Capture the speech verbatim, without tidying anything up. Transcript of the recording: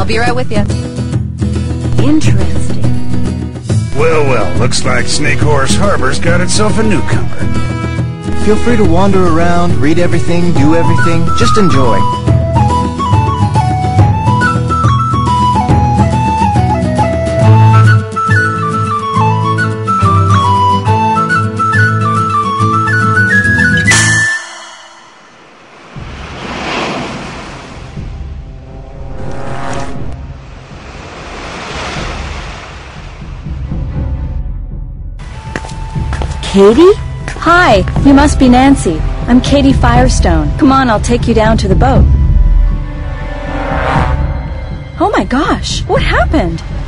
be right with you. Interesting. Well, well, looks like Snake Horse Harbor's got itself a newcomer. Feel free to wander around, read everything, do everything. Just enjoy. Katie? Hi, you must be Nancy. I'm Katie Firestone. Come on, I'll take you down to the boat. Oh my gosh, what happened?